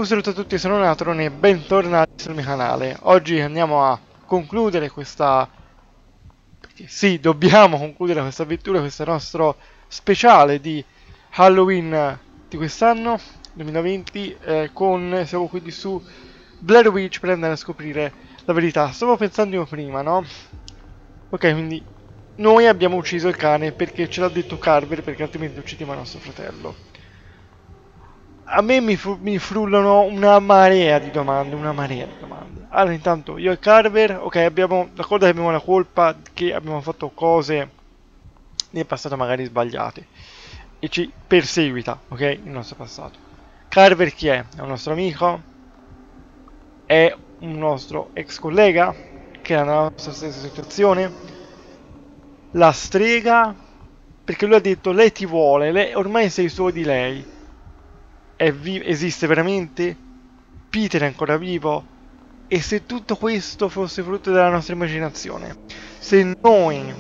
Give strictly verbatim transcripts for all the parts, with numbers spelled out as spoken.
Un saluto a tutti, sono Natron e bentornati sul mio canale. Oggi andiamo a concludere questa... perché sì, dobbiamo concludere questa avventura, questo nostro speciale di Halloween di quest'anno, duemilaventi, eh, con... siamo quindi su Blair Witch per andare a scoprire la verità. Stavo pensando io prima, no? Ok, quindi noi abbiamo ucciso il cane perché ce l'ha detto Carver, perché altrimenti uccidiamo nostro fratello. A me mi, fru- mi frullano una marea di domande, una marea di domande. Allora, intanto, io e Carver, ok, abbiamo, d'accordo che abbiamo la colpa che abbiamo fatto cose nel passato magari sbagliate e ci perseguita, ok, il nostro passato. Carver chi è? È un nostro amico? È un nostro ex collega che era nella nostra stessa situazione? La strega? Perché lui ha detto, lei ti vuole, lei, ormai sei suo di lei. È vi- esiste veramente? Peter è ancora vivo? E se tutto questo fosse frutto della nostra immaginazione? Se noi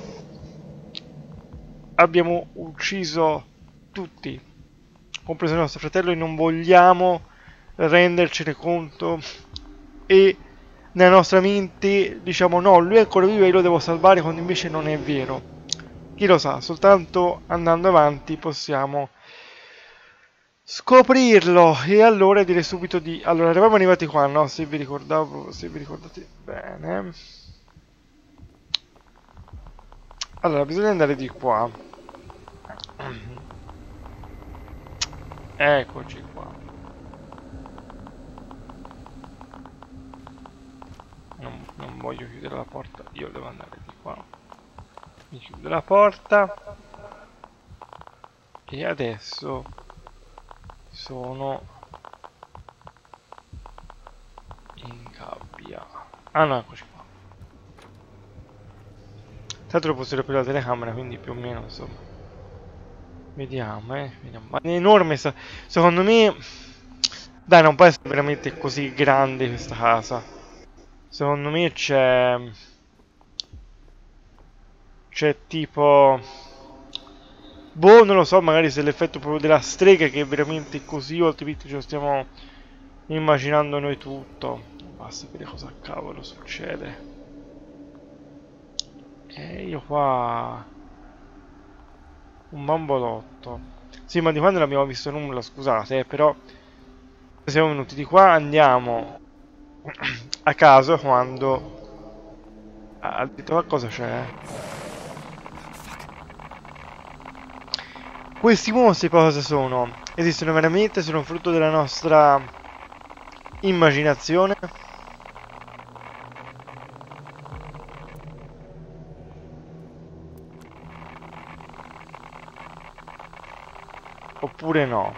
abbiamo ucciso tutti, compreso il nostro fratello, e non vogliamo rendercene conto e nella nostra mente diciamo no, lui è ancora vivo e io lo devo salvare quando invece non è vero. Chi lo sa, soltanto andando avanti possiamo scoprirlo. E allora direi subito di... Allora, eravamo arrivati qua, no? Se vi ricordavo, se vi ricordate bene. Allora, bisogna andare di qua. Eccoci qua. Non, non voglio chiudere la porta, io devo andare di qua. Mi chiudo la porta. E adesso sono in gabbia. Ah no, eccoci qua. Tra l'altro posso aprire la telecamera, quindi più o meno insomma. Vediamo, eh. Vediamo. Ma è enorme, sta... secondo me... Dai, non può essere veramente così grande questa casa. Secondo me c'è... C'è tipo... Boh, non lo so, magari se l'effetto proprio della strega che è veramente così, o altrimenti ce lo stiamo immaginando noi tutto. Basta vedere cosa cavolo succede. E io qua... Un bambolotto. Sì, ma di qua non abbiamo visto nulla, scusate, eh, però... Siamo venuti di qua, andiamo a caso quando... Ha detto qualcosa c'è. Questi mostri cosa sono? Esistono veramente? Sono frutto della nostra immaginazione? Oppure no?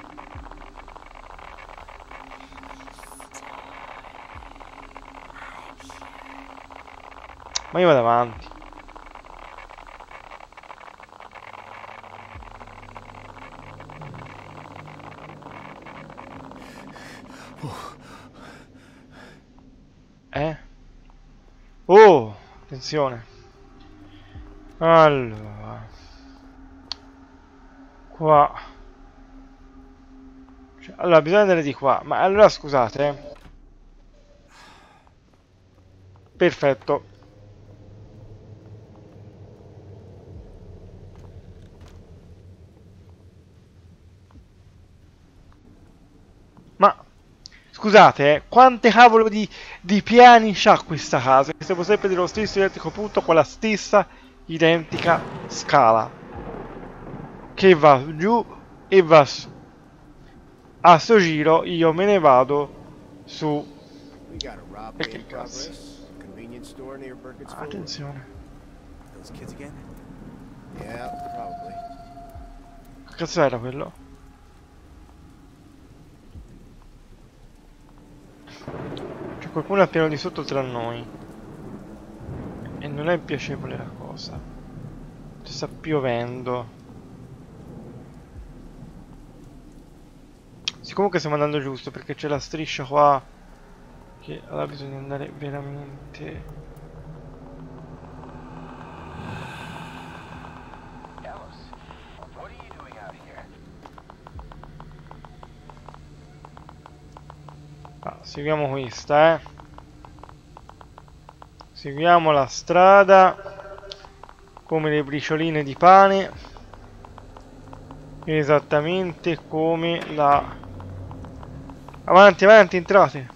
Ma io vado avanti. Eh? Oh! Attenzione. Allora. Qua. Cioè, allora, bisogna andare di qua. Ma allora scusate, eh. Perfetto. Ma... Scusate, eh, quante cavolo di, di piani c'ha questa casa? Siamo sempre dello stesso identico punto con la stessa identica scala. Che va giù e va su. A sto giro io me ne vado su... We got a E robbery che in cazzo? progress. Convenience store near Burkittsville. Attenzione. Those kids again? Yeah, probably. Che cazzo era quello? C'è qualcuno al piano di sotto tra noi. E non è piacevole la cosa. Ci sta piovendo. Sì, comunque stiamo andando giusto perché c'è la striscia qua. Che allora bisogna andare veramente... Seguiamo questa, eh. Seguiamo la strada come le bricioline di pane, esattamente come la... Avanti, avanti, entrate!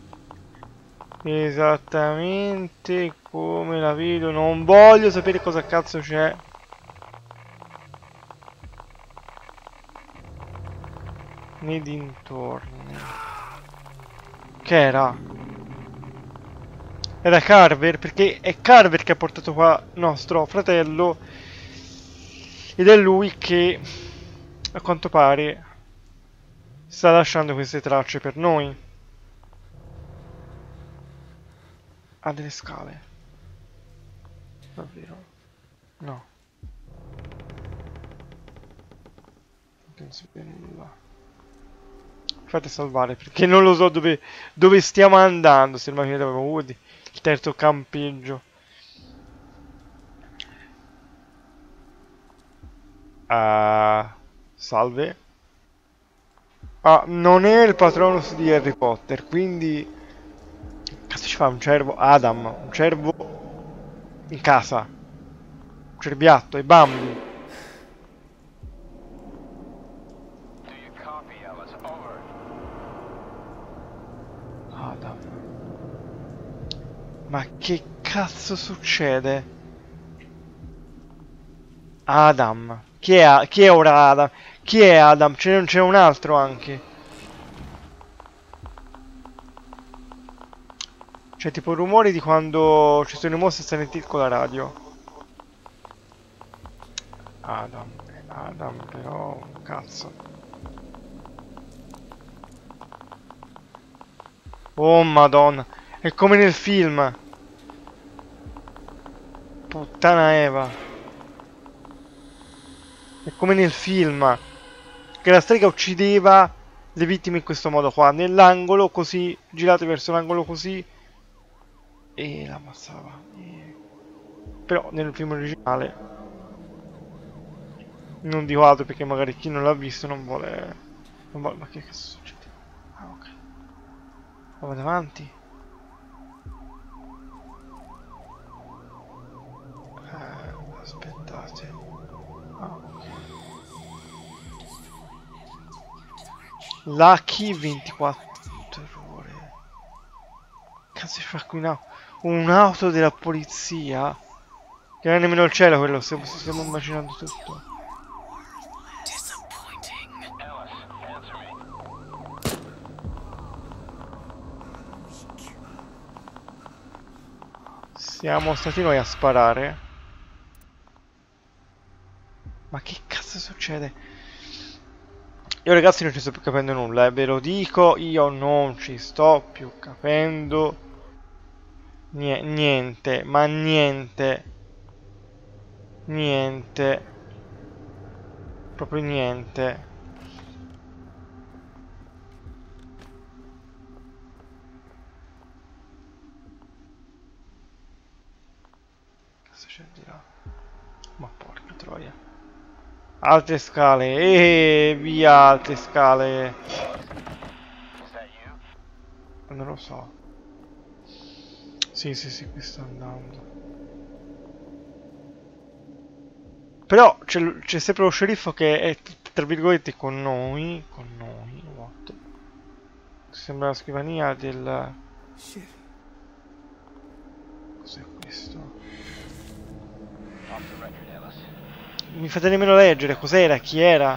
Esattamente come la vedo, non voglio sapere cosa cazzo c'è. Nei dintorni. Che era? Era Carver, perché è Carver che ha portato qua nostro fratello. Ed è lui che, a quanto pare, sta lasciando queste tracce per noi. Ha delle scale. Davvero? No. Non si vede nulla. Fate salvare, perché non lo so dove, dove stiamo andando. Se il macchina Woody, il terzo campeggio. Ah, salve. Ah, non è il Patronus di Harry Potter, quindi... Cazzo ci fa un cervo? Adam, un cervo in casa. Un cerbiatto, e Bambi. Adam. Ma che cazzo succede? Adam. Chi è, chi è ora Adam? Chi è Adam? Ce n'è un altro anche. C'è tipo rumori di quando ci sono i mostri silent con la radio. Adam. Adam però... Cazzo. Oh madonna. È come nel film. Puttana Eva. È come nel film. Che la strega uccideva le vittime in questo modo qua. Nell'angolo così. Girate verso l'angolo così. E la ammazzava. E... Però nel film originale. Non dico altro perché magari chi non l'ha visto non vuole. Non vuole. Ma che cazzo succede? Ah ok. Vado avanti. Eh, aspettate. Ah, ok. Lucky ventiquattro ore. Cazzo ci fa qui un'auto della polizia? Che non è nemmeno il cielo quello, stiamo, stiamo immaginando tutto. Siamo stati noi a sparare. Ma che cazzo succede? Io ragazzi non ci sto più capendo nulla, eh, ve lo dico, io non ci sto più capendo niente, ma niente. Niente. Proprio niente. Cosa c'è di là? Ma porca troia. Altre scale, e via altre scale. Non lo so. Sì, sì, sì, qui sta andando. Però c'è sempre lo sceriffo che è, tra virgolette, con noi. Con noi, what? Sembra la scrivania del... Cos'è questo? Mi fate nemmeno leggere, cos'era, chi era?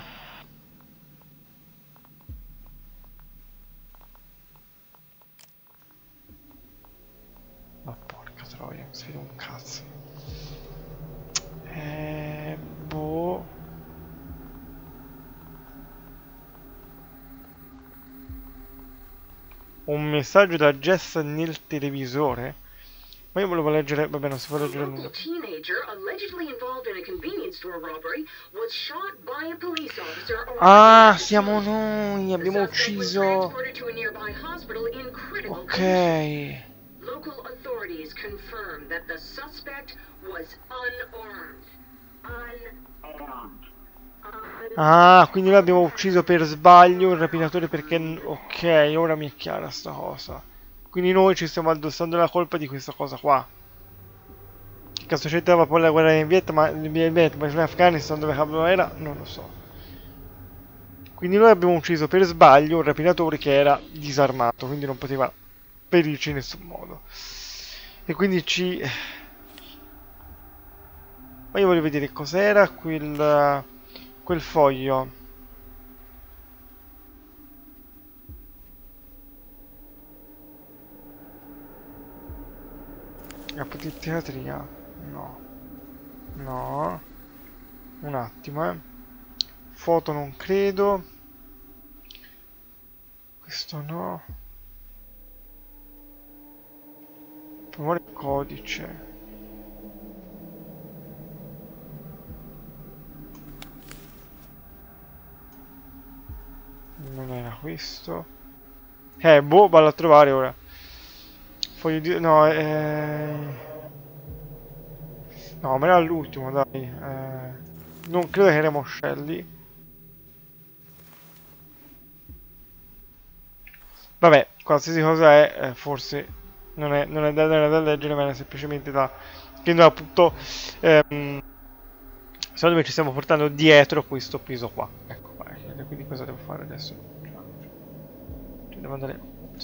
Ma porca troia, non si vede un cazzo. Eh, boh. Un messaggio da Jess nel televisore? Ma io volevo leggere, vabbè non si può leggere nulla. Ah, siamo noi, abbiamo ucciso... Ok. Local authorities confirm that the suspect was unarmed. Unarmed. Ah, quindi noi abbiamo ucciso per sbaglio il rapinatore perché... Ok, ora mi è chiara sta cosa. Quindi noi ci stiamo addossando la colpa di questa cosa qua. Che cazzo c'entrava poi la guerra in Vietnam, in Vietnam, in Afghanistan, dove cavolo era? Non lo so. Quindi noi abbiamo ucciso per sbaglio un rapinatore che era disarmato, quindi non poteva ferirci in nessun modo. E quindi ci... Ma io voglio vedere cos'era quel... quel foglio. Apodittiatria? No. No. Un attimo, eh. Foto non credo. Questo no. Amore codice. Non era questo. Eh, boh, vado a trovare ora. Foglio di... No, eh... No, ma era l'ultimo, dai. Eh... Non credo che era Moscelli. Vabbè, qualsiasi cosa è, eh, forse non è, non è da, non è da leggere, ma è semplicemente da... Che noi appunto... Ehm, so dove ci stiamo portando dietro questo piso qua. Ecco qua. eh, Quindi cosa devo fare adesso? Cioè, devo andare...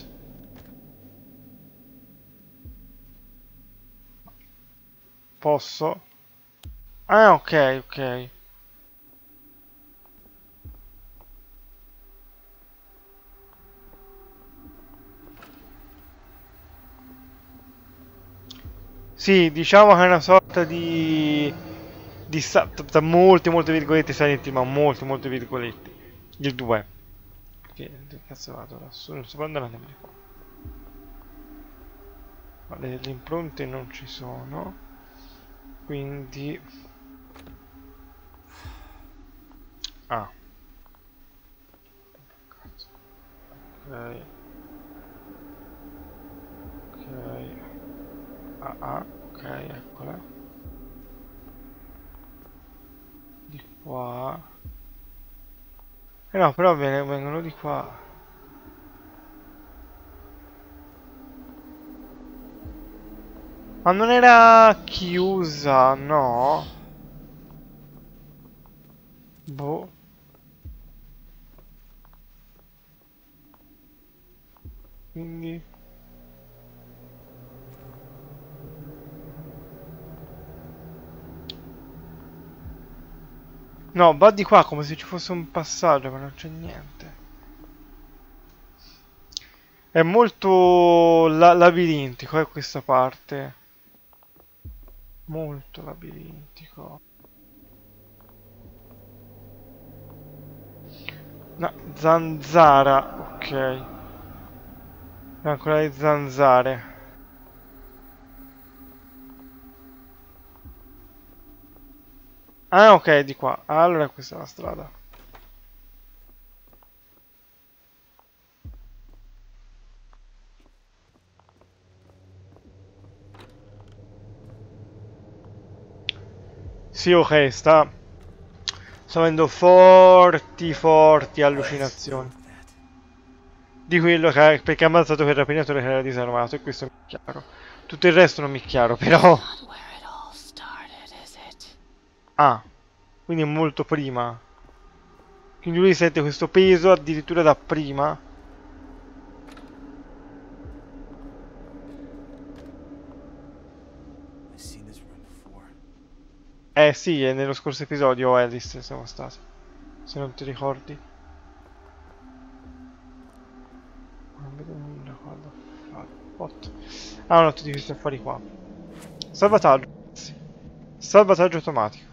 Posso? Ah, ok, ok. Sì, diciamo che è una sorta di... di sa- tra molte, molte virgolette Silent Hill, ma molte, molte virgolette. Il due. Che dove cazzo vado lassù? Non sto andando di qua. Ma le, le impronte non ci sono. Quindi... Ah. Cazzo. Ok. Ok. Ah, ah. Ok, eccola. Di qua. Eh no, però viene- vengono di qua. Ma non era chiusa, no? Boh. Quindi... No, va di qua come se ci fosse un passaggio, ma non c'è niente. È molto la labirintico, è questa parte. Molto labirintico. No, zanzara, ok. E ancora le zanzare. Ah, ok, di qua. Allora questa è la strada. Sì, ok, sta... Sto avendo forti, forti allucinazioni. Di quello che... Perché ha ammazzato quel rapinatore che era disarmato, e questo mi è chiaro. Tutto il resto non mi è chiaro, però... Ah, quindi è molto prima. Quindi lui sente questo peso addirittura da prima. I've seen this room before. Eh sì, è nello scorso episodio Alice siamo stati. Se non ti ricordi. Non vedo nulla qua da fare. Otto. Ah, no, tutti questi affari qua. Salvataggio. Sì. Salvataggio automatico.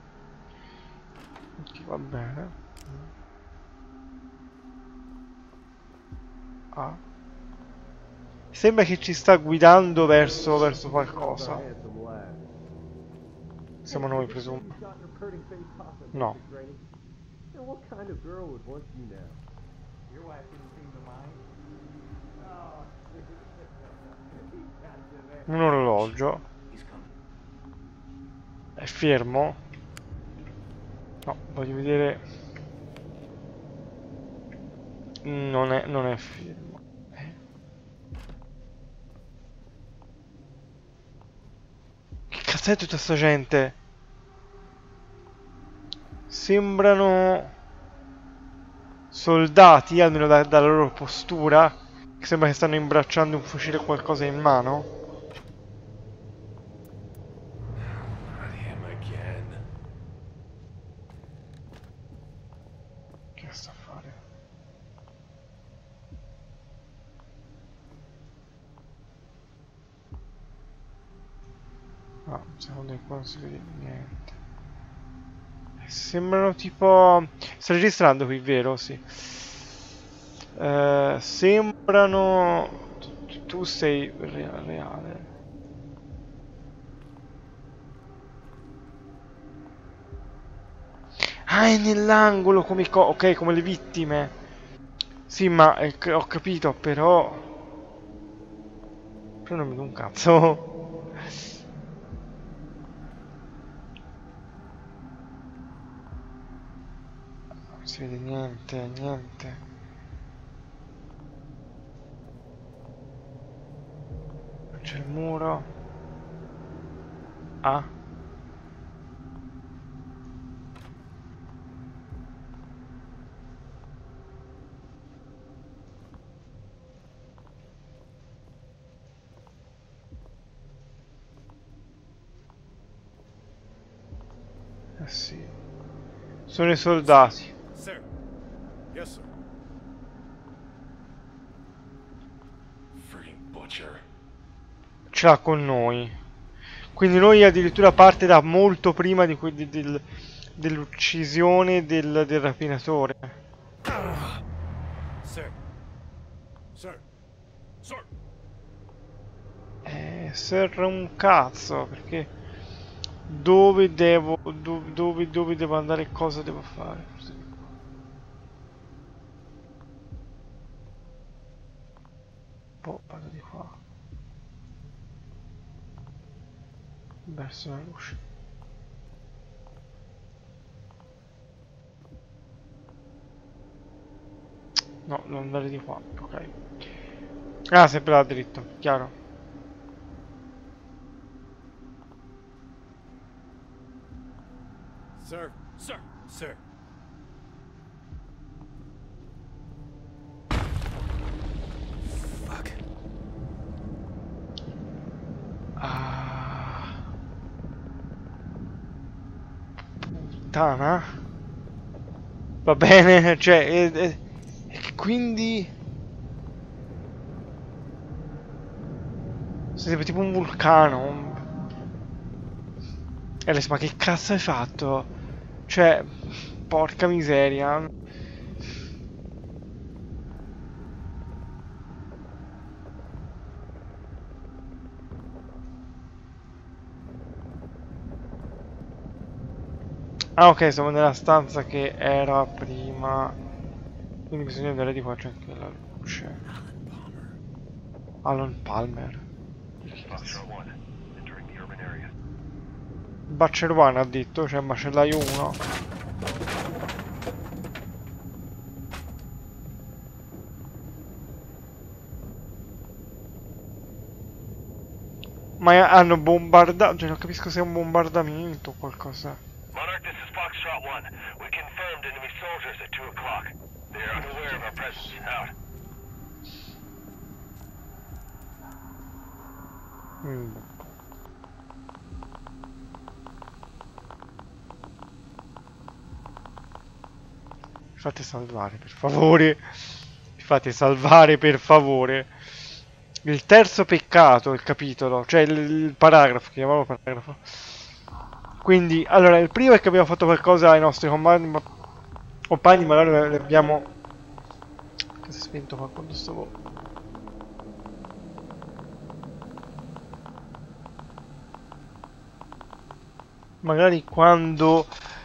Ok, va bene. Ah. Sembra che ci sta guidando verso, verso qualcosa. Siamo noi, presumo. No. Un orologio. He's coming. È fermo. No, voglio vedere. Non è, non è fermo. Eh. Che cazzo è tutta sta gente? Sembrano soldati, almeno da- dalla loro postura. Che sembra che stanno imbracciando un fucile o qualcosa in mano. Not him again. Che sta a fare? No, secondo me qua non si vede niente. Sembrano tipo... Sta registrando qui, vero? Sì. Eh, sembrano... Tu, tu sei rea- reale. Ah, è nell'angolo come i co... Ok, come le vittime. Sì, ma eh, c- ho capito, però... Però non mi do un cazzo. Non si vede niente, niente. C'è il muro. Ah. Eh sì. Sono i soldati. Sir. Yes, sir. Freaking butcher. Ce l'ha con noi. Quindi noi addirittura parte da molto prima di que- di- del- dell'uccisione del, del rapinatore. Sir. Sir. Sir. Eh, serve un cazzo, perché dove devo, do- dove, dove devo andare e cosa devo fare? Forse di qua. Boh, vado di qua. Verso la luce. No, devo andare di qua, ok. Ah, sempre là dritto, chiaro. Sir. Sir. Sir. Fuck. Ah, puttana. Va bene, cioè, e, e- e che quindi... Sembra tipo un vulcano. un- Alex, ma che cazzo hai fatto? Cioè, porca miseria. Ah, ok, siamo nella stanza che era prima. Quindi bisogna andare di qua, c'è anche la luce. Alan Palmer. Che cazzo? Butcher uno ha detto, cioè macellaio uno. Ma hanno bombardato, cioè non capisco se è un bombardamento o qualcosa. Monarch, this is Foxtrot one. We confirmed enemy soldiers at two o'clock. They are unaware of our presence. Out. Mm. Mi fate salvare, per favore. Mi fate salvare, per favore. Il terzo peccato, il capitolo, cioè il, il paragrafo, chiamiamolo paragrafo. Quindi, allora, il primo è che abbiamo fatto qualcosa ai nostri compagni, ma, compagni, ma allora li abbiamo... Che si è spento qua quando stavo... Magari quando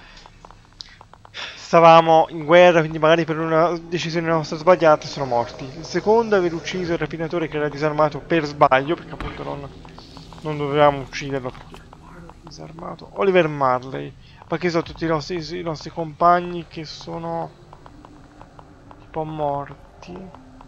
stavamo in guerra, quindi magari per una decisione nostra sbagliata, sono morti. Il secondo è aver ucciso il rapinatore che era disarmato per sbaglio, perché appunto non, non dovevamo ucciderlo perché era disarmato. Oliver Marley. Ma che sono tutti i nostri, i nostri compagni che sono un po' morti.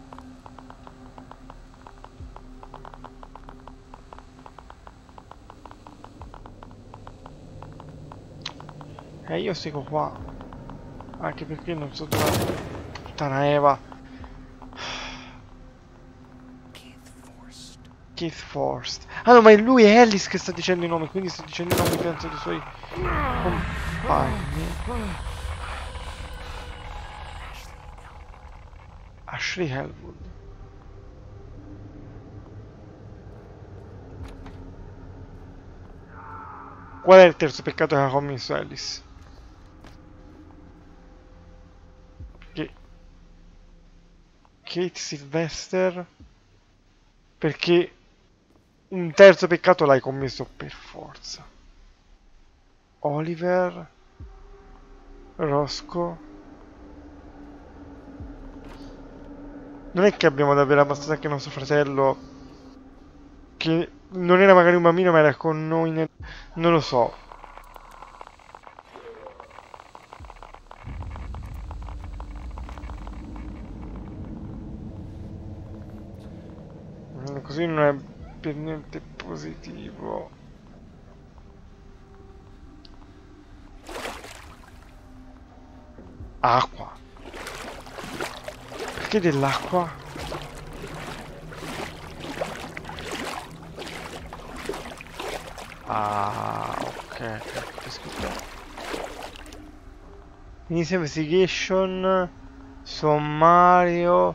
E io seguo qua. Anche perché non so dove... Puttana Eva. Keith Forst. Ah no, ma è lui è Alice che sta dicendo i nomi, quindi sta dicendo i nomi penso dei suoi compagni. Ashley Elwood. Qual è il terzo peccato che ha commesso Alice? Che... Kate Sylvester... Perché un terzo peccato l'hai commesso per forza. Oliver... Roscoe... Non è che abbiamo davvero abbastanza anche nostro fratello, che non era magari un bambino ma era con noi nel... Non lo so. Così non è per niente positivo. Acqua. Perché dell'acqua? Ah, ok, capisco. Inizia investigation. Sommario.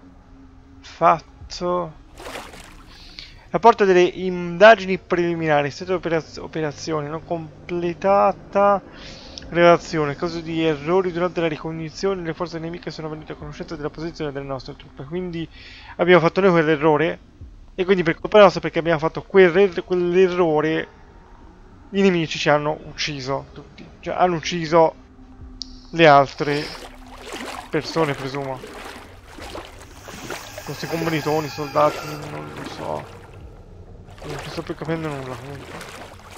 Fatto. Rapporto delle indagini preliminari. Stato di operaz operazione non completata. Relazione, caso di errori durante la ricognizione, le forze nemiche sono venute a conoscenza della posizione delle nostre truppe, quindi abbiamo fatto noi quell'errore e quindi per colpa nostra, perché abbiamo fatto quell'errore, i nemici ci hanno ucciso tutti, cioè hanno ucciso le altre persone, presumo, questi commilitoni, soldati, non lo so, non sto più capendo nulla comunque.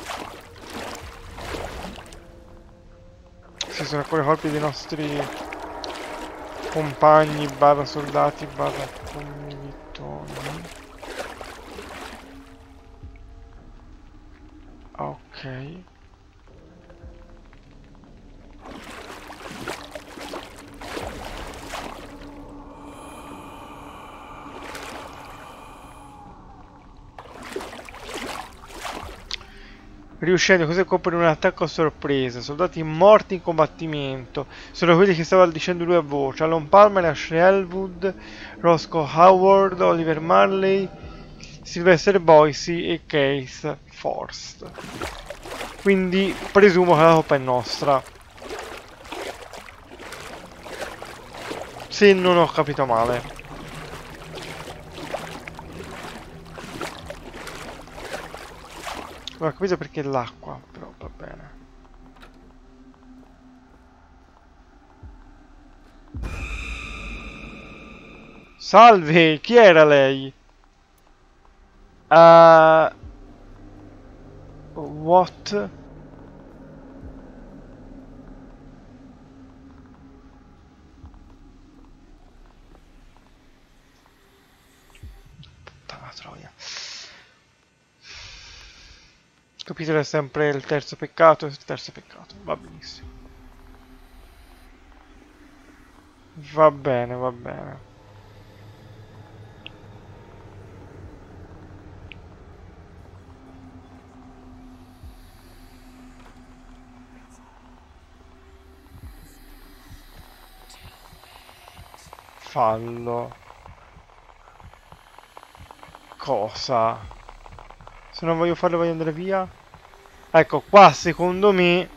Ci sono ancora colpi dei nostri compagni, barra soldati, barra commilitoni. Ok. Riuscendo così a compiere un attacco a sorpresa. Soldati morti in combattimento sono quelli che stava dicendo lui a voce. Alan Palmer, Ashley Elwood, Roscoe Howard, Oliver Marley, Sylvester Boise e Keith Forst. Quindi presumo che la colpa è nostra, se non ho capito male. Non ho capito perché l'acqua, però va bene. Salve, chi era lei? Uh, what? Puttana troia. Capitolo è sempre il terzo peccato, il terzo peccato, va benissimo. Va bene, va bene. Fallo. Cosa? Se non voglio farlo voglio andare via. Ecco, qua secondo me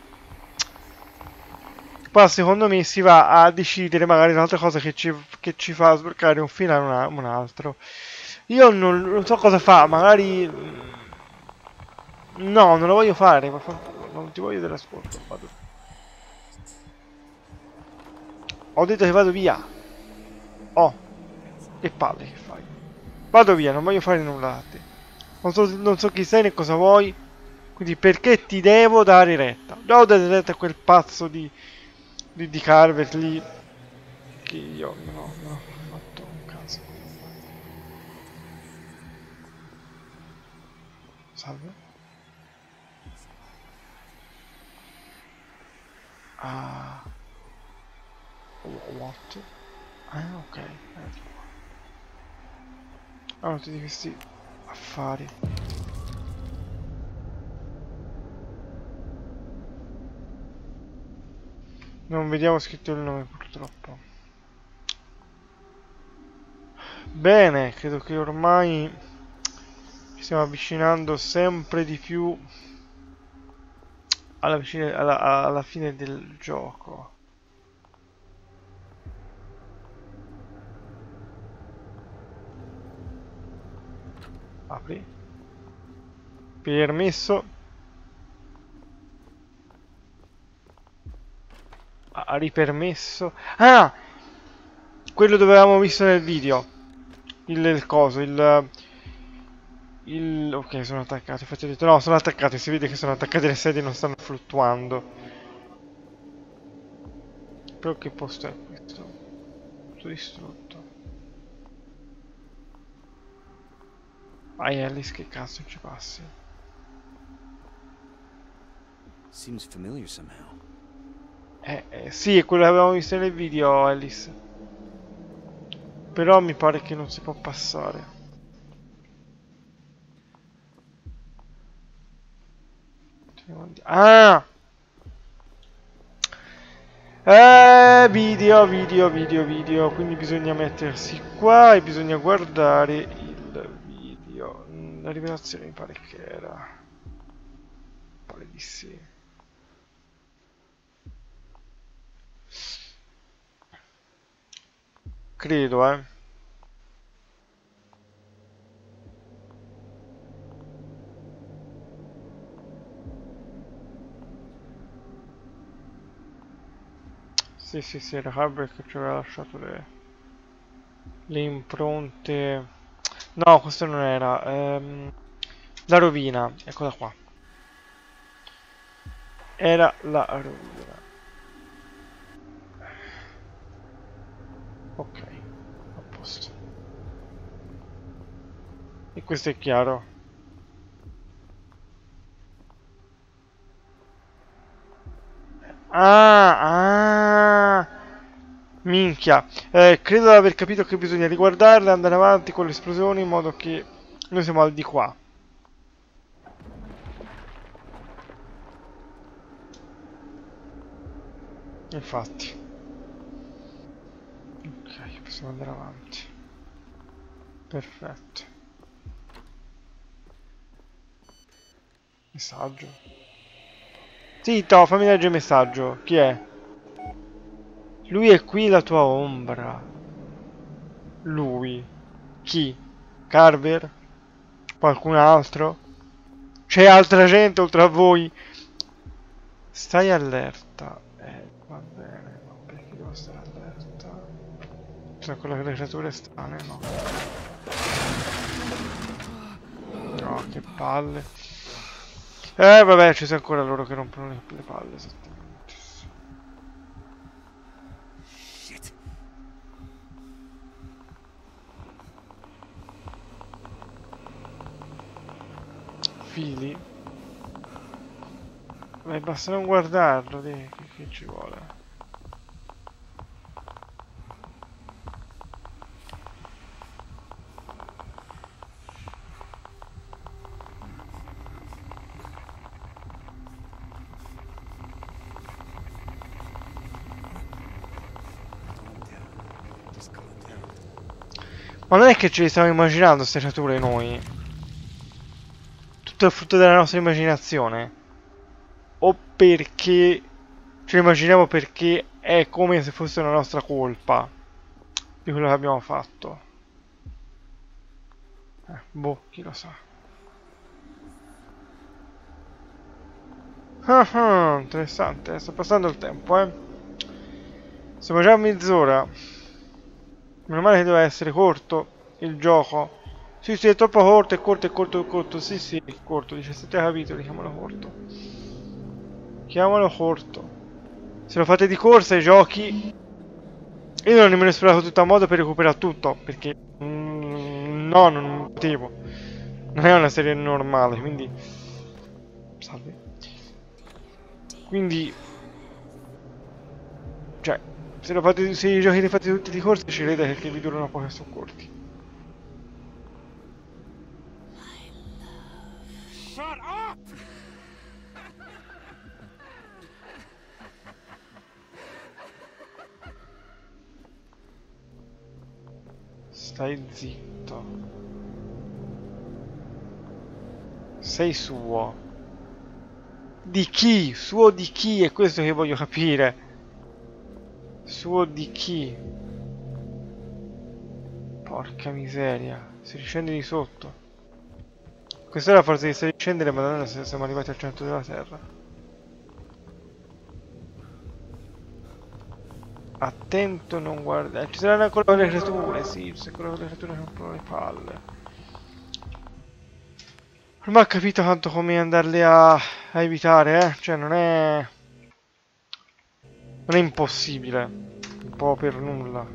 Qua secondo me si va a decidere magari un'altra cosa che ci, che ci fa sbloccare un finale una, un altro. Io non, non so cosa fa, magari... No, non lo voglio fare, non ti voglio dare ascolto, vado. Ho detto che vado via. Oh, che palle che fai. Vado via, non voglio fare nulla a te. Non so, non so chi sei né cosa vuoi, Quindi perché ti devo dare retta? Devo dare retta a quel pazzo di, di, di Carver lì, che io non ho, non ho fatto un caso. Salve. Ah. What? Ah, ok. Allora, tutti questi affari. Non vediamo scritto il nome purtroppo. Bene, credo che ormai ci stiamo avvicinando sempre di più alla, vicina, alla, alla fine del gioco. Apri. Permesso. Ha ripermesso. Ah! Quello dove avevamo visto nel video. Il, il coso, il... Il... Ok, sono attaccati. Infatti ho detto no, sono attaccati. Si vede che sono attaccati, le sedie non stanno fluttuando. Però che posto è questo? Tutto distrutto. Vai Alice, che cazzo ci passi? Seems familiar somehow. Eh, eh, sì, è quello che avevamo visto nel video, Alice. Però mi pare che non si può passare. Ah! Eh, video, video, video, video. Quindi bisogna mettersi qua e bisogna guardare il video. La rivelazione mi pare che era... Mi pare di sì. Credo, eh. Sì, sì, sì, era Harvey che ci aveva lasciato le, le impronte. No, questo non era. Ehm, la rovina, eccola qua. Era la rovina. Ok, a posto. E questo è chiaro. Ah, ah, minchia. Eh, credo di aver capito che bisogna riguardarla e andare avanti con l'esplosione in modo che noi siamo al di qua. Infatti. Ok, possiamo andare avanti. Perfetto. Messaggio. Zitto, fammi leggere il messaggio. Chi è? Lui è qui, la tua ombra. Lui. Chi? Carver? Qualcun altro? C'è altra gente oltre a voi? Stai allerta. Eh, va bene. Ma perché devo stare allerta? Cioè, quello che le creature strane, no. No, che palle. Eh, vabbè, ci sono ancora loro che rompono le, le palle, esattamente. Shit. Fili. Beh, basta non guardarlo, dì, che, che ci vuole. Ma non è che ce li stiamo immaginando queste creature noi? Tutto è frutto della nostra immaginazione? O perché ce le immaginiamo perché è come se fosse una nostra colpa di quello che abbiamo fatto? Eh, boh, chi lo sa. Ah ah, interessante, sta passando il tempo, eh. Siamo già a mezz'ora. Meno male che doveva essere corto il gioco. Sì, sì, è troppo corto, è corto, è corto, è corto. Sì, sì, è corto. diciassette capitoli, chiamalo corto. Chiamalo corto. Se lo fate di corsa i giochi... Io non ho nemmeno esplorato tutto a modo per recuperare tutto, perché... mm, no, non potevo. Non è una serie normale, quindi... Salve. Quindi... Cioè, se, lo fate, se i giochi li fate tutti di corsa ci crede che vi durano poco e sono corti. Shut up! Stai zitto. Sei suo. Di chi? Suo di chi? È questo che voglio capire. Suo di chi? Porca miseria. Si riscende di sotto. Questa è la forza di riscendere, ma non se siamo arrivati al centro della terra. Attento, non guarda. Ci saranno ancora le creature. Sì, se ancora le creature sono le palle. Ormai ho capito tanto come andarle a, a evitare, eh. Cioè, non è... Non è impossibile. Un po' per nulla.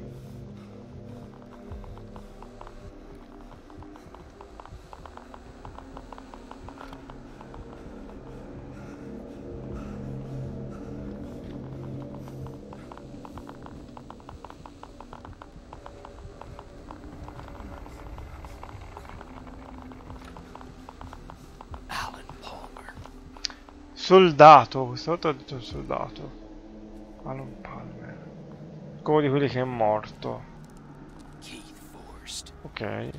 Soldato, questa volta ho detto soldato. Alan Palmer. Come di quelli che è morto. Keith Forrest. Ok.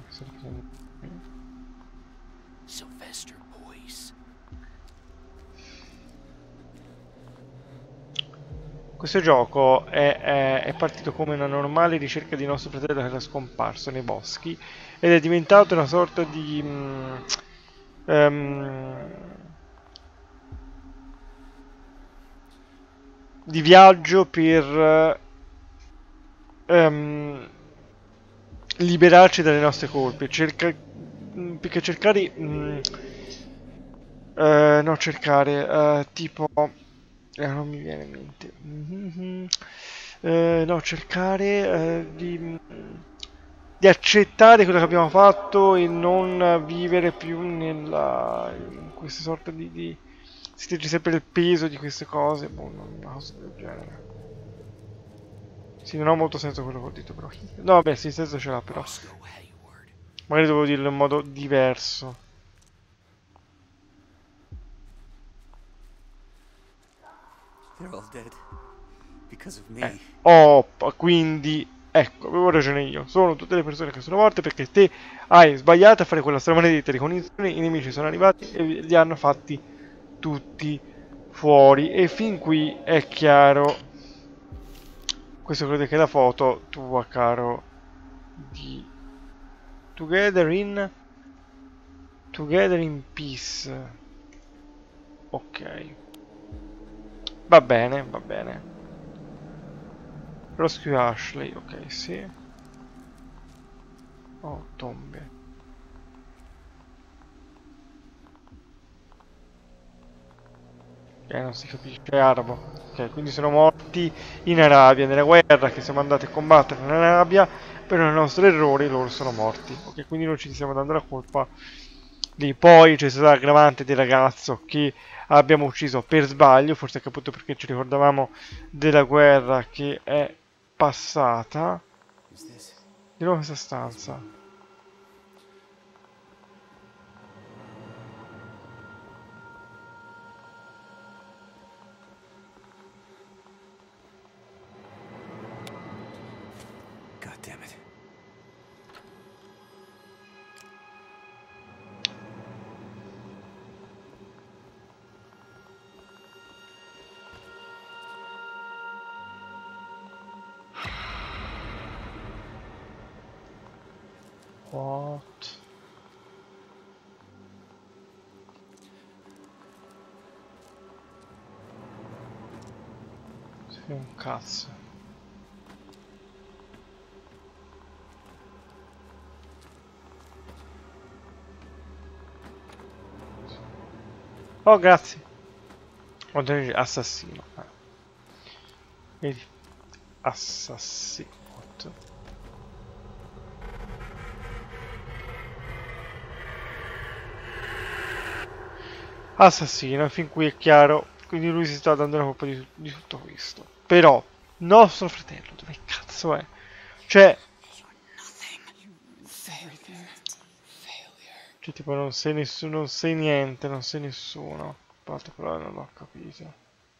Sylvester Boyce. Questo gioco è, è, è partito come una normale ricerca di nostro fratello che era scomparso nei boschi ed è diventato una sorta di... Mm, um, di viaggio per um, liberarci dalle nostre colpe, cerca, più che cercare, mh, eh, no cercare, eh, tipo, eh, non mi viene in mente, mm-hmm. eh, no cercare eh, di, di accettare quello che abbiamo fatto e non vivere più nella, in questa sorta di, di sentirci sempre il peso di queste cose, boh, una cosa del genere. Sì, non ha molto senso quello che ho detto, però. No, vabbè, sì, senso ce l'ha, però. Magari dovevo dirlo in modo diverso. They're all dead. Because of me. Eh. Oh, quindi, ecco, avevo ragione io. Sono tutte le persone che sono morte perché te hai sbagliato a fare quella stramaledetta ricognizione. I nemici sono arrivati e li hanno fatti tutti fuori. E fin qui è chiaro. Questo credo che è la foto tua, caro, di Together in Together in Peace. Ok. Va bene, va bene. Rescue Ashley, ok, sì. Oh, tombe. Eh, non si capisce, arabo. Ok, quindi sono morti in Arabia, nella guerra che siamo andati a combattere in Arabia, per il nostro errore loro sono morti. Ok, quindi noi ci stiamo dando la colpa lì. Poi c'è stata l'aggravante del ragazzo che abbiamo ucciso per sbaglio, forse appunto perché ci ricordavamo della guerra che è passata. Di nuovo questa stanza. God damn it. What? Sei un cazzo. Oh, grazie. Contenitore assassino. Eh. Vedi? Assassino. Assassino, fin qui è chiaro. Quindi lui si sta dando la colpa di, di tutto questo. Però, nostro fratello, dove cazzo è? Cioè... Cioè, tipo, non sei nessuno, non sei niente, non sei nessuno. Parte però non l'ho capito.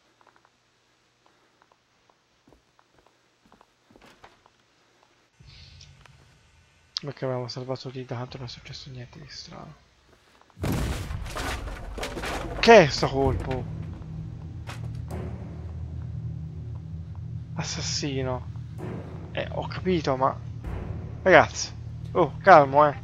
Perché avevamo salvato lì, tanto non è successo niente di strano. Che è sto colpo? Assassino. Eh, ho capito, ma... Ragazzi. Oh, calmo, eh.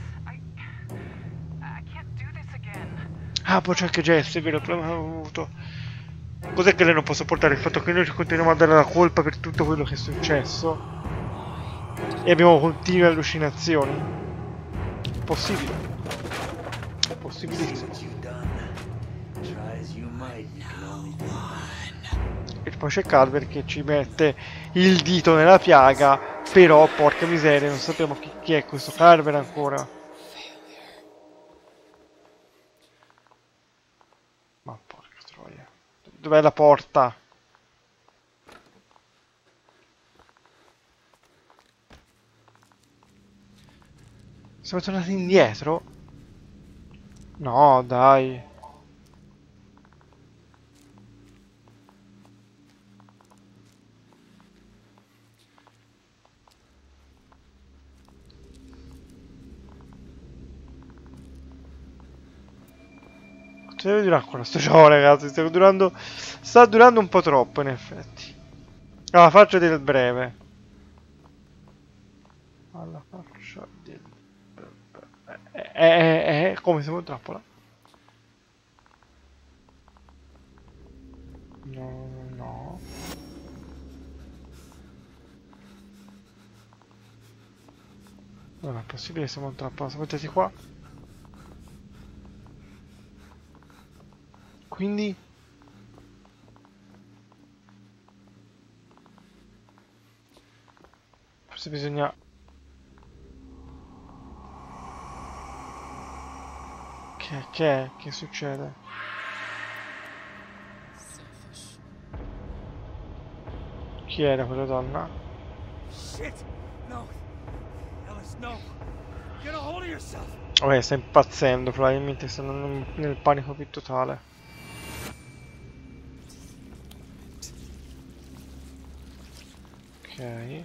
Ah, poi c'è anche Jess, è vero, il problema che ho avuto. Cos'è che lei non può sopportare? Il fatto che noi continuiamo a dare la colpa per tutto quello che è successo? E abbiamo continue allucinazioni? Possibile. Possibilissimo. E poi c'è Calver che ci mette il dito nella piaga, però porca miseria, non sappiamo chi, chi è questo Calver ancora. Ma porca troia. Dov'è la porta? Siamo tornati indietro? No, dai. Quanto deve durare ancora sto gioco, ragazzi? Sta durando... Sta durando un po' troppo, in effetti. Alla faccia del breve. Alla faccia del... Eh, eh, eh, come siamo in trappola? No, no. Non è possibile, siamo in trappola. Siamo entrati qua. Quindi... Forse bisogna... Che, che è? Che succede? Chi era quella donna? Shit! No! Ellis, no! Get a hold of yourself! Vabbè, sta impazzendo, probabilmente sta nel, nel panico più totale. Ok.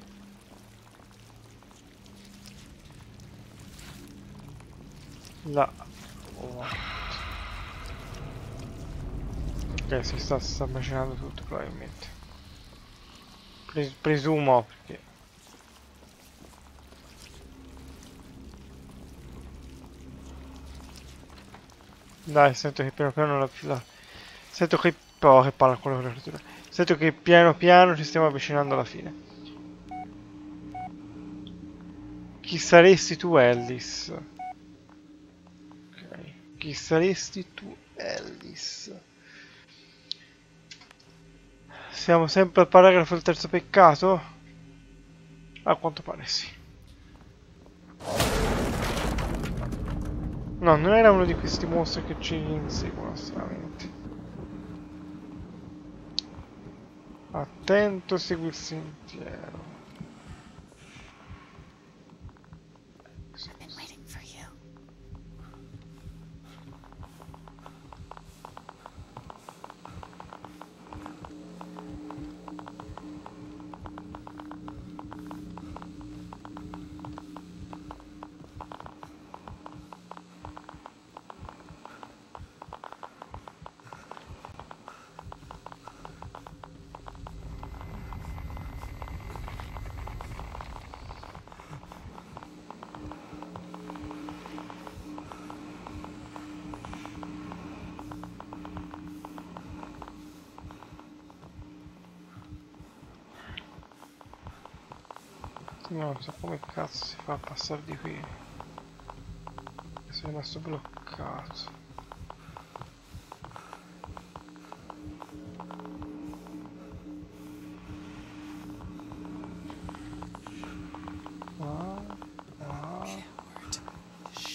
Là. Oh. Ok, si sta, si sta macinando tutto probabilmente. Pres presumo perché... Dai, sento che piano piano la... la... Sento che... Oh, che palla con la creatura. Sento che piano piano ci stiamo avvicinando alla fine. Chi saresti tu, Ellis? Ok. Chi saresti tu, Ellis? Siamo sempre al paragrafo del terzo peccato? A quanto pare sì. No, non era uno di questi mostri che ci inseguono stranamente. Attento, segui il sentiero. No, non so come cazzo si fa a passare di qui. Sono rimasto bloccato.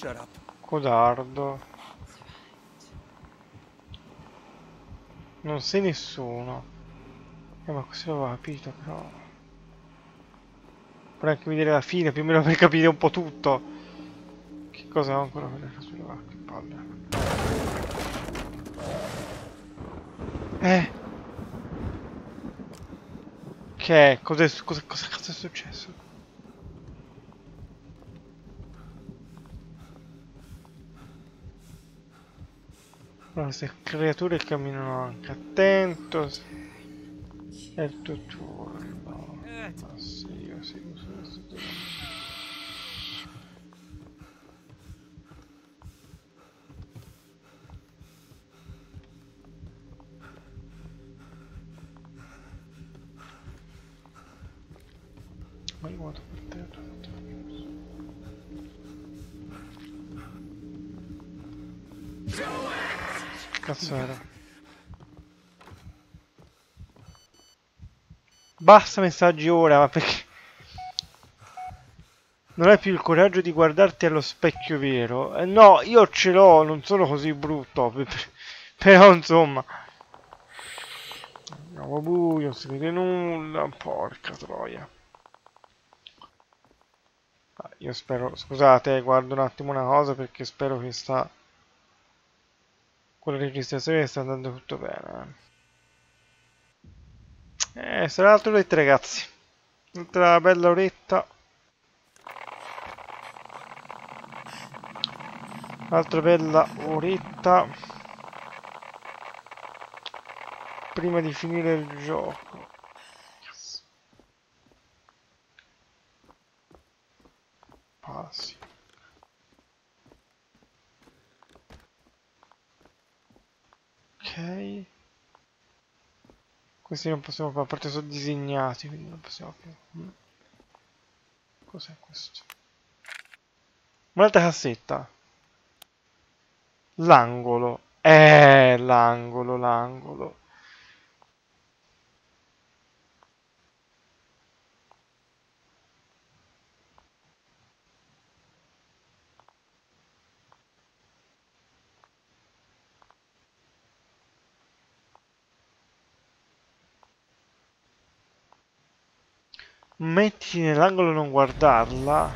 Shut up. Codardo. Non sei nessuno. Eh, ma questo l'avevo capito, però. Vorrei anche vedere la fine, più o meno per capire un po' tutto. Che cosa ho ancora per sulle vacche? Che palle. Eh. Che è? Cos'è? Cosa, cosa cazzo è successo? Allora, queste creature camminano anche. Attento. È il tuo turno. Ma sì, io sì, uso questo turno. Ma io vado per terra. Cazzo era? Basta messaggi ora, ma perché? Non hai più il coraggio di guardarti allo specchio vero? Eh, no, io ce l'ho, non sono così brutto. Però insomma. Andiamo buio, non si vede nulla. Porca troia. Ah, io spero, scusate, guardo un attimo una cosa perché spero che sta... con la registrazione sta andando tutto bene. Eh, sarà l'altro oretta, ragazzi. Un'altra bella oretta. Altra bella oretta prima di finire il gioco. Yes. Passi. Ok. Questi non possiamo fare, a parte sono disegnati, quindi non possiamo più. Mm. Cos'è questo? Un'altra cassetta. L'angolo. Eh, l'angolo, l'angolo. Metti nell'angolo e non guardarla.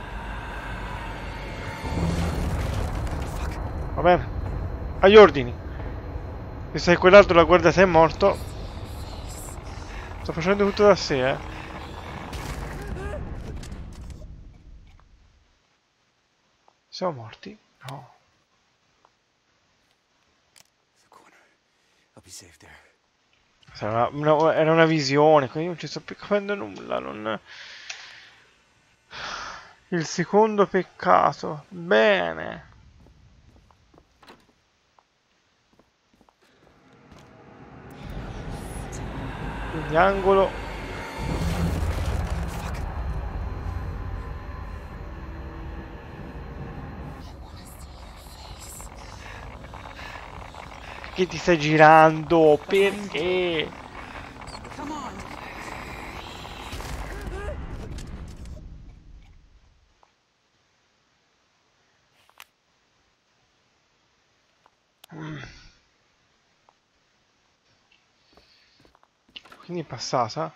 Va bene. Agli ordini. E se quell'altro la guarda se è morto. Sta facendo tutto da sé, eh. Siamo morti? No. The corner. I'll be safe there. Era una, una- era una visione, quindi non ci sto più capendo nulla. Non... Il secondo peccato. Bene. Quindi angolo. Che ti stai girando? Perché? Come on. Quindi è passata?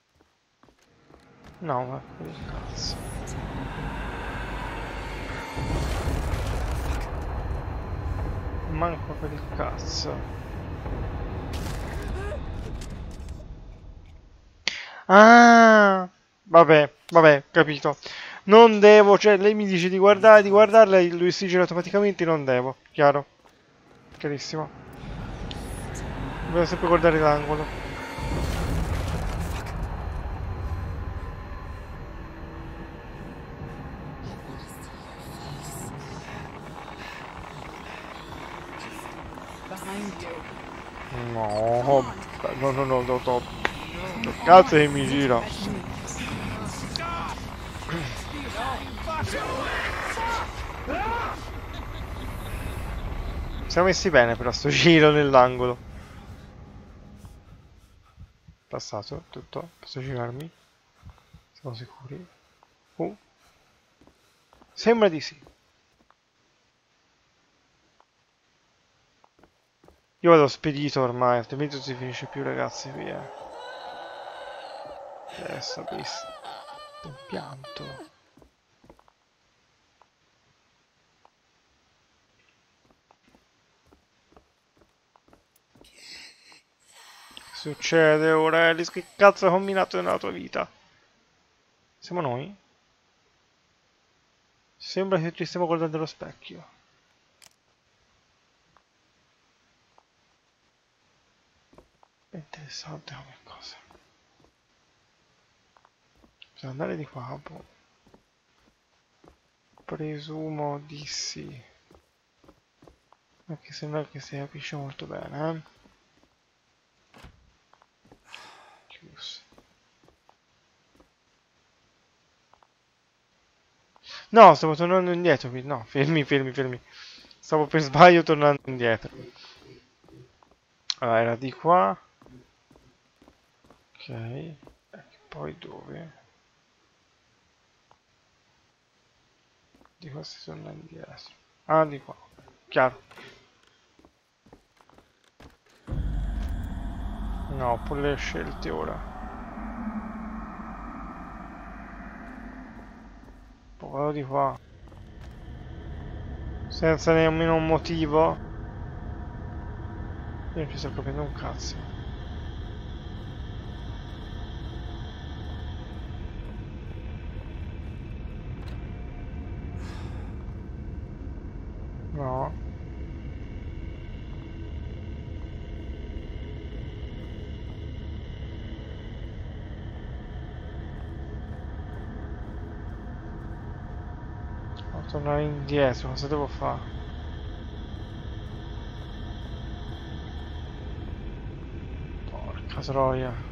No, ma per il cazzo. Manco per il cazzo. Ah, vabbè, vabbè, capito. Non devo, cioè lei mi dice di guardare, di guardarla e lui si gira automaticamente, non devo. Chiaro? Chiarissimo. Devo sempre guardare l'angolo. Behind you. No, no, no, no, no, no. Che cazzo che mi gira? Siamo messi bene però sto giro nell'angolo. Passato, tutto. Posso girarmi? Siamo sicuri? Uh. Sembra di sì. Io vado spedito ormai, altrimenti non si finisce più, ragazzi, via. Adesso, visto. Impianto. Che succede ora, Alice? Che cazzo hai combinato nella tua vita? Siamo noi? Sembra che ci stiamo guardando allo specchio. È interessante come cosa. Bisogna andare di qua, boh. Presumo di sì. Anche sembra che si capisce molto bene, eh. Chiuso. No, stavo tornando indietro qui. No, fermi, fermi, fermi. Stavo per sbaglio tornando indietro. Allora, era di qua. Ok. E poi dove? Di qua si torna indietro. Ah, di qua. Chiaro. No, pure le scelte ora. Poi vado di qua. Senza nemmeno un motivo. Io non ci sto capendo un cazzo. No. Devo tornare indietro, cosa devo fare? Porca troia.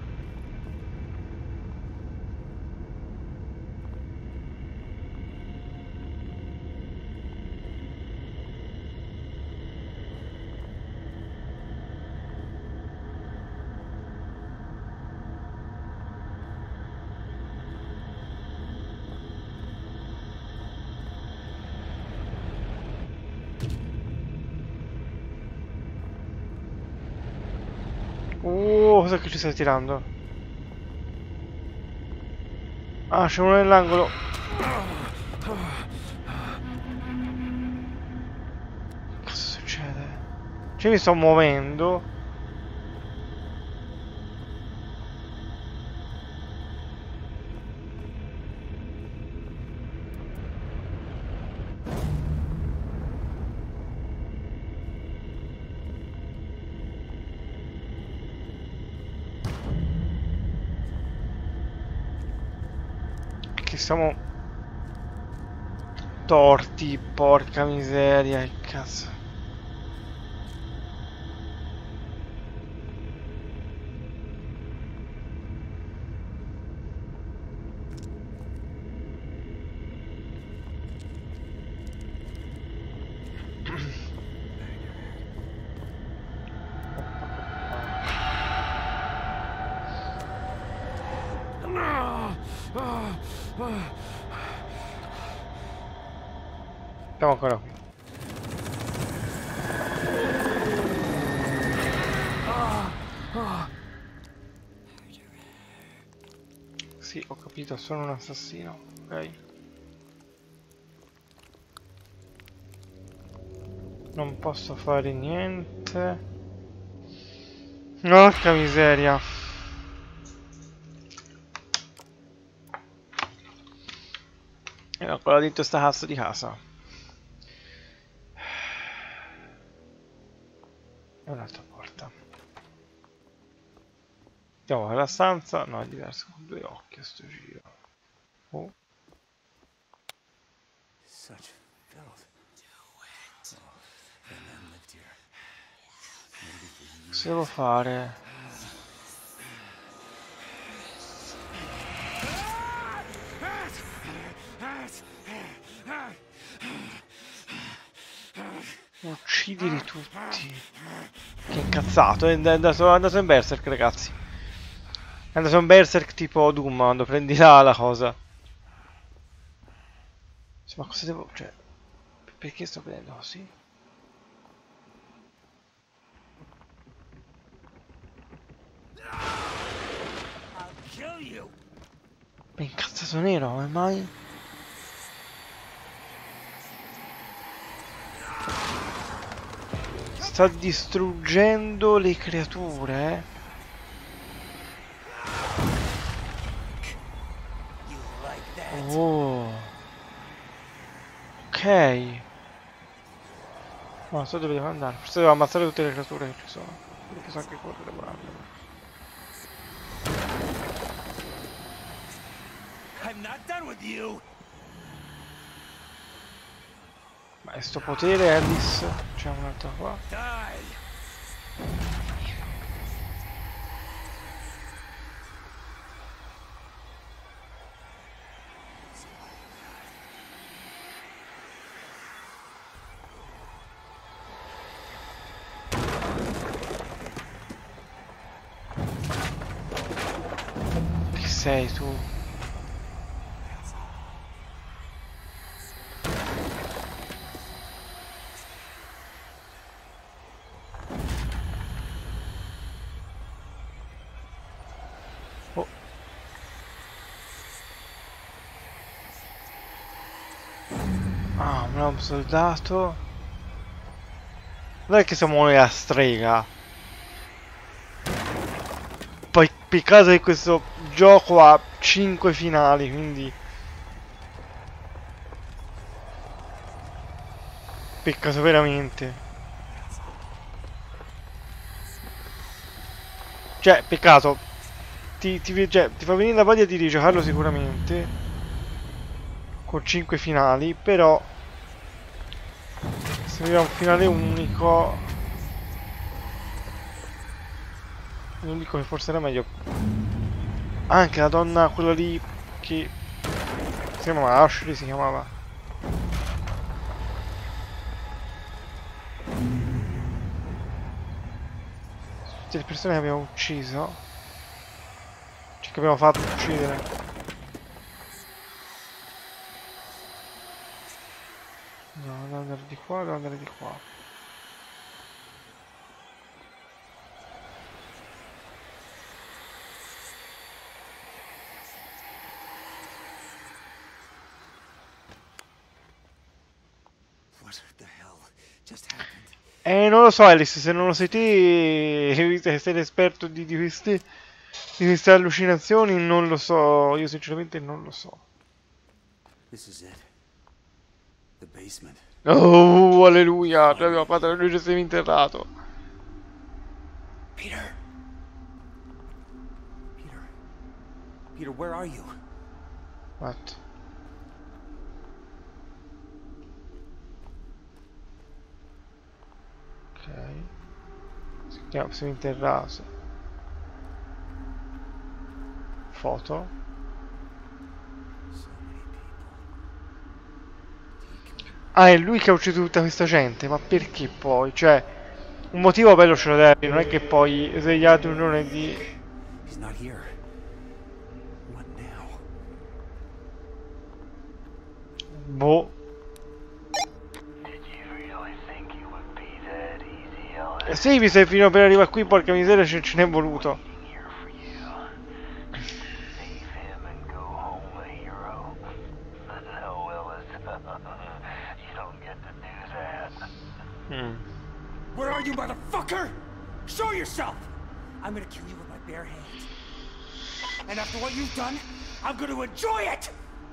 Uh, cos'è che ci stai tirando? Ah, c'è uno nell'angolo. Cosa succede? Cioè mi sto muovendo. Che siamo torti, porca miseria, che cazzo. Siamo ancora qui. Sì, ho capito, sono un assassino, ok? Non posso fare niente. Porca miseria. E ancora dentro sta cazzo di casa. E un'altra porta. Andiamo nella stanza. No, è diverso, con due occhi a sto giro. Oh. Such filth. Oh, and then lived here. Maybe for years. Cosa devo fare? Uccidili tutti. Che incazzato, è andato, è andato in berserk, ragazzi. È andato in berserk tipo Doom, quando prendi là la cosa. Ma cosa devo... cioè... Perché sto vedendo così? Sasso nero, come mai? Sta distruggendo le creature. Oh. Ok. Non so dove devo andare. Forse devo ammazzare tutte le creature che ci sono. Perché so anche correre volando. I'm not done with you. Ma è sto potere, Alice? C'è un'altra qua. Die. Chi sei tu? Oh. Ah, un nuovo soldato. Non è che siamo noi a strega. Poi peccato che questo gioco ha cinque finali, quindi peccato veramente. Cioè, peccato. Ti, ti, cioè, ti fa venire la voglia di rigiocarlo sicuramente. Con cinque finali, però se aveva un finale unico, l'unico che forse era meglio. Anche la donna, quella lì che si chiamava Ashley, si chiamava. Tutte le persone che abbiamo ucciso, cioè che abbiamo fatto uccidere. No, devo andare di qua, devo andare di qua. What the hell just happened? Eh, non lo so, Alice, se non lo sei te, se sei l'esperto di, di queste, di queste allucinazioni, non lo so. Io sinceramente non lo so. This is it. The basement. Oh, alleluia, ce l'abbiamo fatta, noi ci siamo interrato. Peter. Peter. Peter, where are you? What? Ok. Si chiama, siamo interrati. Foto. Ah, è lui che ha ucciso tutta questa gente, ma perché poi? Cioè, un motivo bello ce lo devi, non è che poi svegliato un lunedì. He's not here. What now? Boh. Did you really think it would be that easy, Ellis? Eh sì, mi sei fino per arrivare qui, porca miseria, ce, ce n'è voluto. Waiting here for you. Save him and go home a hero. No, Ellis. You don't get to do that. Mm. Where are you, motherfucker? Show yourself! I'm gonna kill you with my bare hands. And after what you've done, I'm gonna enjoy it!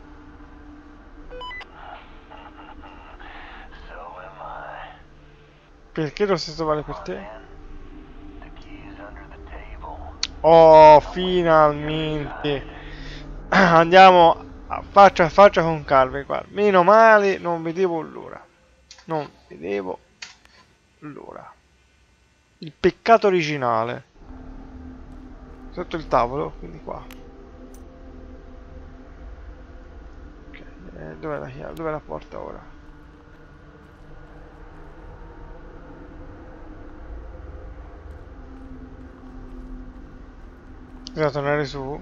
So am I. Perché lo stesso vale per te? The key is under the table. Oh, finalmente. Andiamo a faccia a faccia con Calvin qua. Meno male, non vedevo l'ora. Non vedevo l'ora. Il peccato originale. Sotto il tavolo, quindi qua. Ok, eh, dov'è la chiave? Dov'è la porta ora? Bisogna tornare su.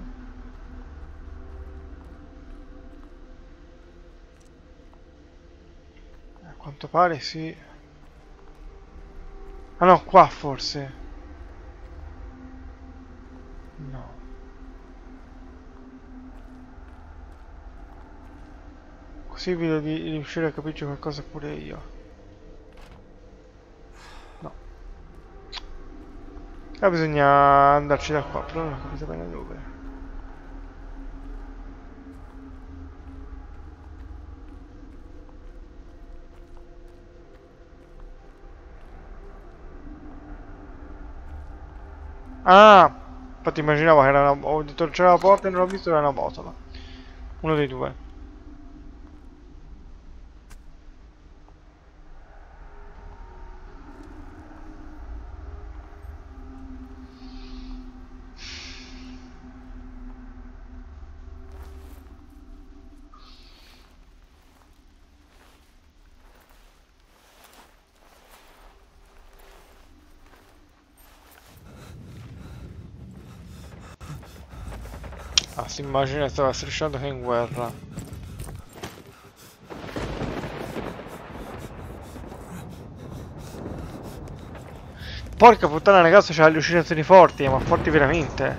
A quanto pare sì. Ah no, qua forse. No. Possibile di riuscire a capire qualcosa pure io. No. Ah, bisogna andarci da qua, però non ho capito bene dove. Ah! Infatti immaginavo che era una... ho detto c'era la porta e non l'ho visto, era una botola. Uno dei due. Ah, si immagina stava strisciando che è in guerra. Porca puttana ragazzo, c'ha le allucinazioni forti, ma forti veramente.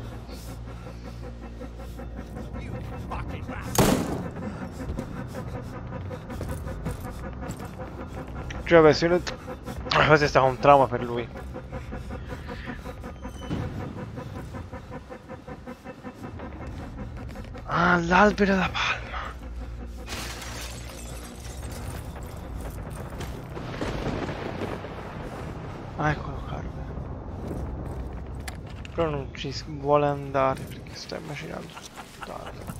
Cioè vabbè, se non... questo è stato un trauma per lui. Ah, l'albero da palma. Ah, eccolo Carver. Però non ci vuole andare perché sta immaginando tutt'altro.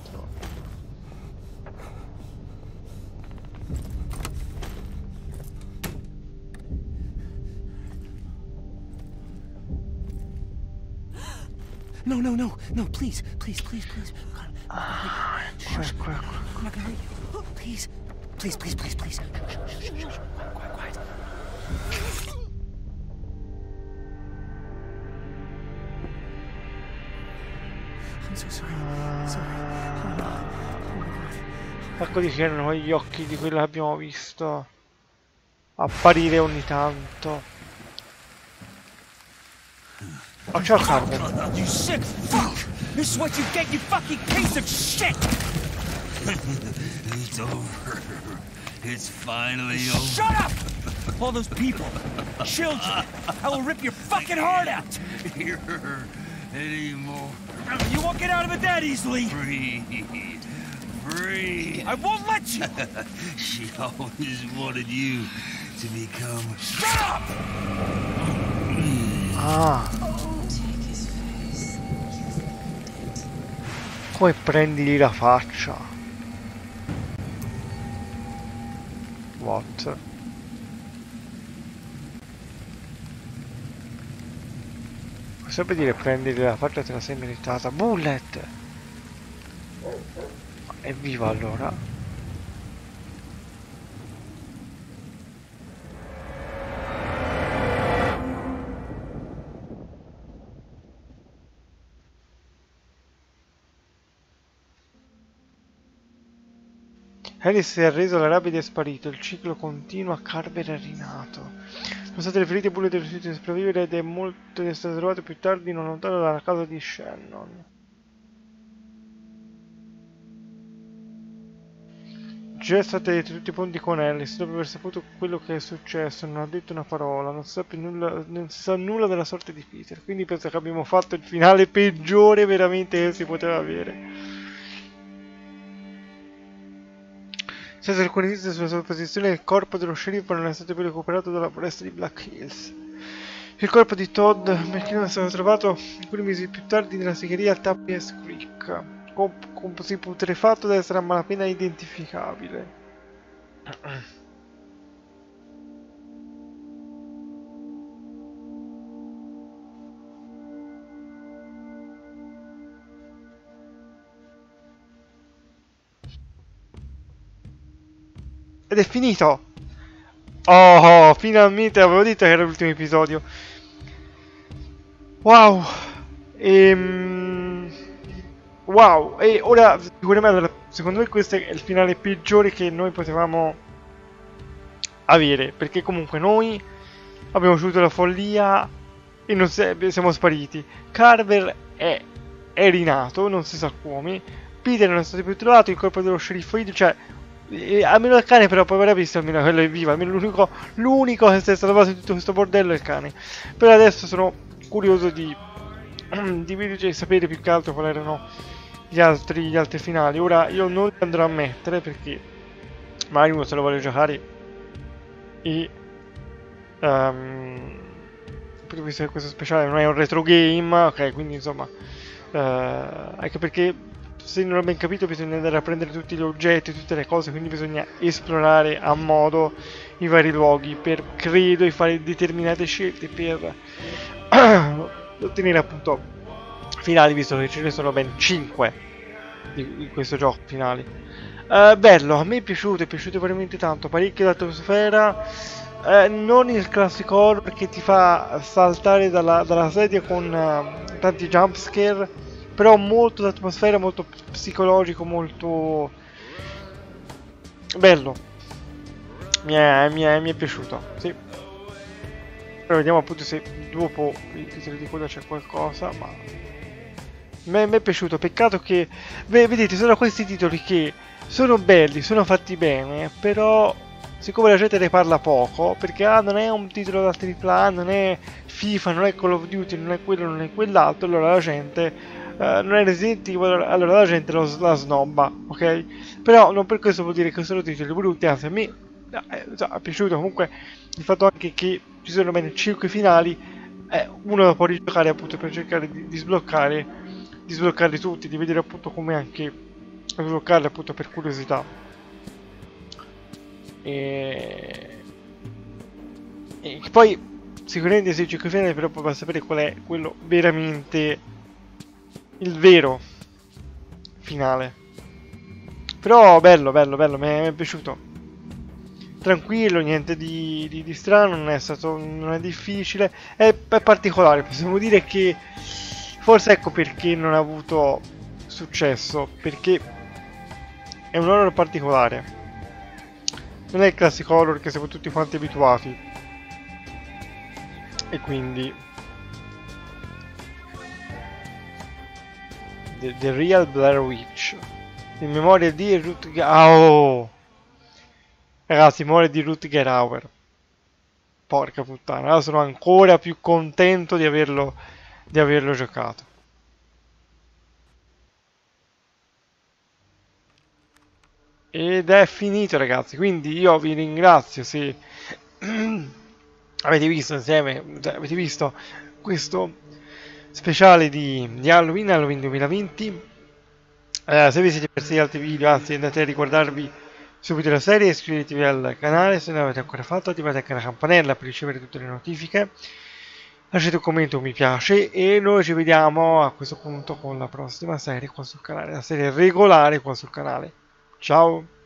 No, no, no, no, please, please, please, please. God, Ah, ecco, ecco, ecco. I'm not gonna hurt you. Please, please, please, please, please. Shh, shh, shh, shh, shh. Quiet, quiet, quiet. I'm so sorry. Sorry. Oh, no. Oh my God. Ecco di che erano gli occhi di quello che abbiamo visto apparire ogni tanto. Oh, ciao Carver. You sick fuck! This is what you get, you fucking piece of shit! It's over. It's finally over. Shut up! All those people, children, I will rip your fucking heart out! Here anymore. You won't get out of it that easily! Breathe. Breathe. I won't let you! She always wanted you to become. Shut up! Ah. Come prendili la faccia? What? Puoi sempre dire prendili la faccia, te la sei meritata. Bullet! Evviva allora! Harris si è arreso, la rabbia è sparito, il ciclo continua, Carver è rinato. Sono state riferite Bullet è riuscito a sopravvivere ed è molto è stato trovato più tardi non lontano dalla casa di Shannon. Già state tutti i ponti con Alice, dopo aver saputo quello che è successo, non ha detto una parola, non sa più nulla, non si sa nulla della sorte di Peter, quindi penso che abbiamo fatto il finale peggiore veramente che si poteva avere. Senza alcun indizio sulla sua posizione, il corpo dello sceriffo non è stato più recuperato dalla foresta di Black Hills. Il corpo di Todd McKinnon è stato trovato alcuni mesi più tardi nella segheria a Tappies Creek, così putrefatto da essere a malapena identificabile. Ed è finito! Oh, finalmente avevo detto che era l'ultimo episodio. Wow! Ehm... Wow! E ora, sicuramente, secondo me questo è il finale peggiore che noi potevamo avere. Perché comunque noi abbiamo avuto la follia e non siamo spariti. Carver è, è rinato, non si sa come. Peter non è stato più trovato, il corpo dello sceriffo Hill, cioè... E, almeno il cane, però, poi avrà visto, almeno quello è vivo, almeno l'unico, l'unico che si è salvato in tutto questo bordello è il cane. Per adesso sono curioso di, di vedere, sapere più che altro quali erano gli altri, gli altri finali. Ora io non li andrò a mettere perché magari uno se lo vuole giocare e um, perché visto che questo speciale non è un retro game, ok, quindi insomma uh, anche perché se non ho ben capito bisogna andare a prendere tutti gli oggetti, tutte le cose, quindi bisogna esplorare a modo i vari luoghi per, credo, e fare determinate scelte per ottenere appunto finali, visto che ce ne sono ben cinque di, di questo gioco finali. Uh, bello, a me è piaciuto, è piaciuto veramente tanto, parecchio l'atmosfera, uh, non il classico horror che ti fa saltare dalla, dalla sedia con uh, tanti jumpscare, però molto l'atmosfera, molto psicologico, molto bello, mi è, mi è, mi è piaciuto, sì. Ora vediamo appunto se dopo il titolo di coda c'è qualcosa, ma mi è piaciuto. Peccato che, vedete, sono questi titoli che sono belli, sono fatti bene, però siccome la gente ne parla poco, perché ah, non è un titolo da tripla A, non è FIFA, non è Call of Duty, non è quello, non è quell'altro, allora la gente, uh, non è Resident Evil, allora la gente lo, la snobba, ok? Però non per questo vuol dire che sono titoli brutti, anzi a me eh, è piaciuto comunque il fatto anche che ci sono bene cinque finali, eh, uno lo può rigiocare appunto per cercare di, di sbloccare, di sbloccarli tutti, di vedere appunto come anche sbloccarli appunto per curiosità. E, e poi sicuramente se cinque finali, però poi va a sapere qual è quello veramente il vero finale. Però bello, bello, bello, mi è, mi è piaciuto. Tranquillo, niente di, di, di strano, non è stato, non è difficile, è, è particolare, possiamo dire che forse ecco perché non ha avuto successo, perché è un horror particolare, non è il classico horror che siamo tutti quanti abituati, e quindi The, the Real Blair Witch, in memoria di Rutger oh! Ragazzi, muore di Rutger Hauer. Porca puttana, allora sono ancora più contento di averlo, di averlo giocato. Ed è finito, ragazzi, quindi io vi ringrazio se avete visto insieme, avete visto questo speciale di, di Halloween, Halloween duemilaventi. Eh, se vi siete persi gli altri video, anzi andate a riguardarvi subito la serie, iscrivetevi al canale se non l'avete ancora fatto, attivate anche la campanella per ricevere tutte le notifiche, lasciate un commento, un mi piace e noi ci vediamo a questo punto con la prossima serie qua sul canale, la serie regolare qua sul canale. Ciao!